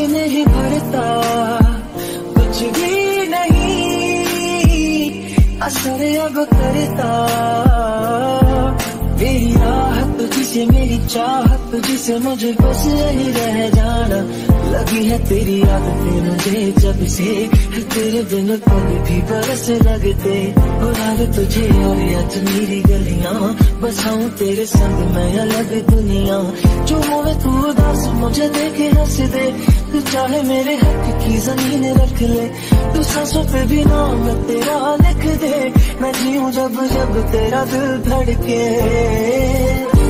दिल नहीं भरता, कुछ भी नहीं असर अब करता। मेरी राहत तुझसे, मेरी चाहत तुझसे, मुझे बस यही रह जाना। लगी है तेरी आदतें मुझे जब से, तेरे बिन पग भी बरस लगते। उड़ा तुझे और आज मेरी गलियां, बसाऊं तेरे संग मैं अलग दुनिया। जो होवे तू उदास मुझे देखे हंस दे, तू चाहे मेरे हक की जमीन रख ले। तू सांसों पे भी नाम तेरा लिख दे, मैं जीऊं जब जब तेरा दिल धड़के।